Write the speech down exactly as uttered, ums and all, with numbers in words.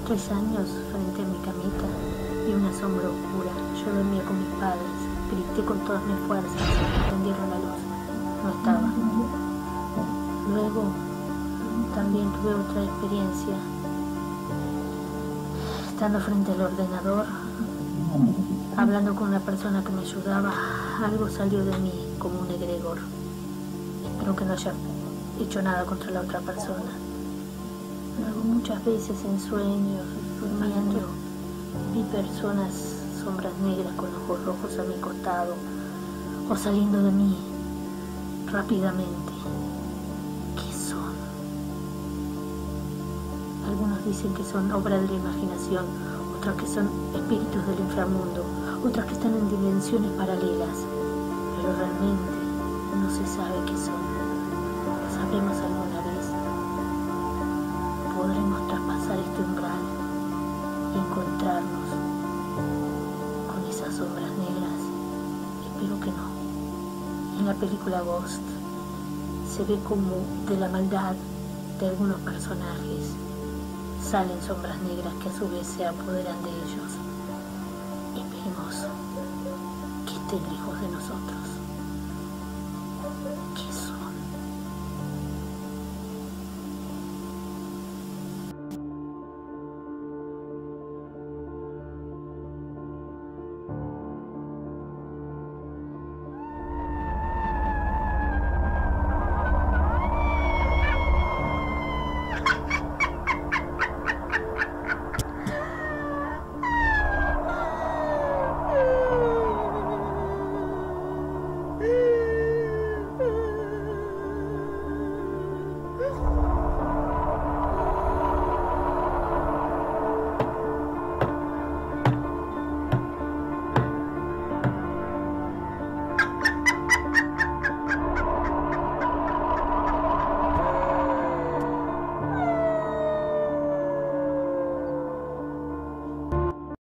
tres años, frente a mi camita, vi una sombra oscura. Yo dormía con mis padres. Grité con todas mis fuerzas. Prendieron la luz. No estaba. Luego, también tuve otra experiencia. Estando frente al ordenador, hablando con una persona que me ayudaba, algo salió de mí como un egregor. Espero que no haya hecho nada contra la otra persona. Luego, muchas veces en sueños, durmiendo, vi personas, sombras negras con ojos rojos a mi costado o saliendo de mí rápidamente. ¿Qué son? Algunos dicen que son obra de la imaginación, otros que son espíritus del inframundo, otros que están en dimensiones paralelas, pero realmente no se sabe qué son. ¿Lo sabremos alguna vez? ¿Podremos traspasar este umbral y encontrarnos con esas sombras negras? Espero que no. En la película Ghost se ve como de la maldad de algunos personajes salen sombras negras que a su vez se apoderan de ellos. Esperemos que estén lejos de nosotros. Que